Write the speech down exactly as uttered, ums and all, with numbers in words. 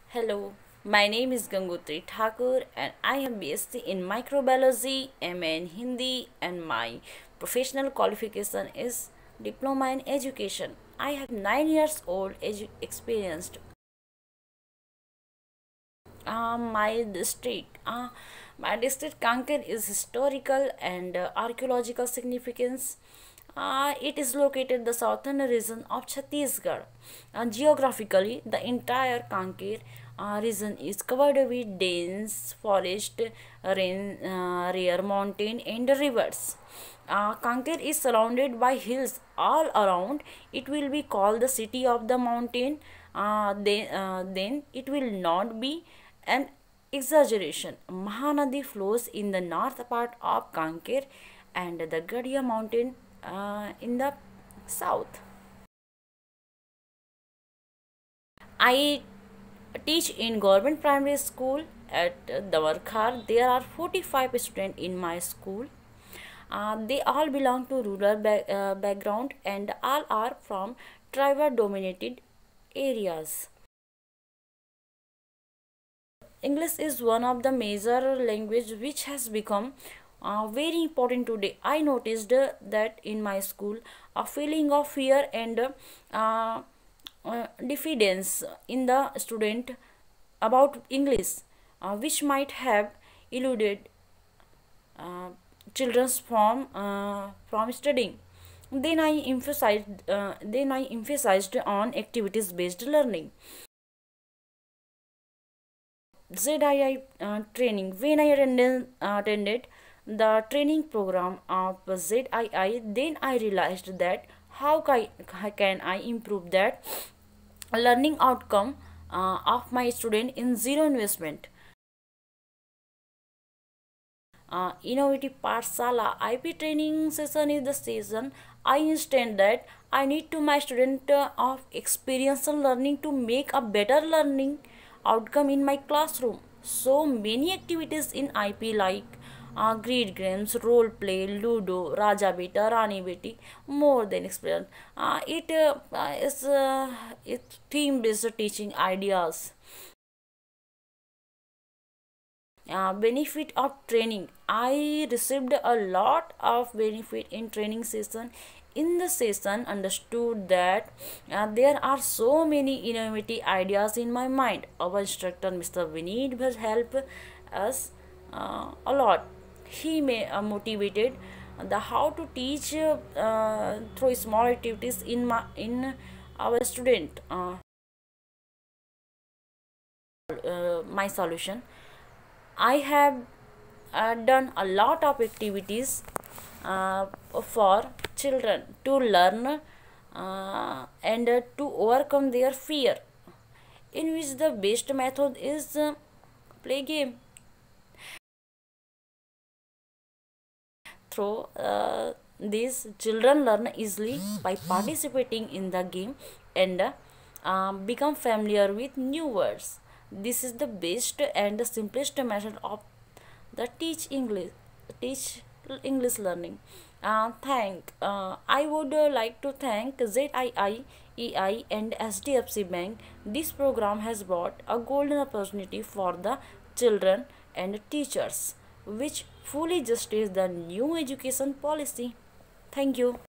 Hello, my name is Gangotri Thakur and I am B S c in microbiology, M A in Hindi, and my professional qualification is diploma in education. I have nine years old edu- experienced. Uh, my district, uh, my district Kanker is historical and uh, archaeological significance. Uh, it is located the southern region of Chhattisgarh. Uh, geographically, the entire Kanker uh, region is covered with dense forest, rain, uh, rare mountain, and rivers. Uh, Kanker is surrounded by hills all around. It will be called the city of the mountain. Uh, then, uh, then it will not be an exaggeration. Mahanadi flows in the north part of Kanker and the Gadia mountain uh, in the south. I teach in government primary school at Dawarkhar. There are forty-five students in my school. Uh, they all belong to rural ba- uh, background and all are from tribal dominated areas. English is one of the major language which has become uh, very important today. I noticed uh, that in my school a feeling of fear and uh, uh, diffidence in the student about English, uh, which might have eluded uh, children from uh, from studying. Then I emphasized uh, then I emphasized on activities based learning. Z I I uh, training. When I attended, uh, attended the training program of Z I I, then I realized that how ca- how can I improve that learning outcome uh, of my student in zero investment. Uh, innovative Pathshala I P training session is the session I understand that I need to my student uh, of experiential learning to make a better learning outcome in my classroom. So many activities in I P like uh, grid games, role play, Ludo, Raja Beta, Rani Beti, more than experience. Uh, it uh, uh, is uh, it's theme based teaching ideas. Uh, benefit of training. I received a lot of benefit in training session. In the session understood that uh, there are so many innovative ideas in my mind. Our instructor Mr. Vineet will help us uh, a lot. He may uh, motivated the how to teach uh, uh, through small activities in my in our student uh, uh, my solution. I have uh, done a lot of activities uh, for children to learn uh, and uh, to overcome their fear, in which the best method is uh, play game. Through uh, these children learn easily by participating in the game and uh, um, become familiar with new words. This is the best and the simplest method of the teach english teach english learning. Uh, thank uh, I would uh, like to thank Z I I, E I and H D F C Bank. This program has brought a golden opportunity for the children and teachers, which fully justifies the new education policy. Thank you.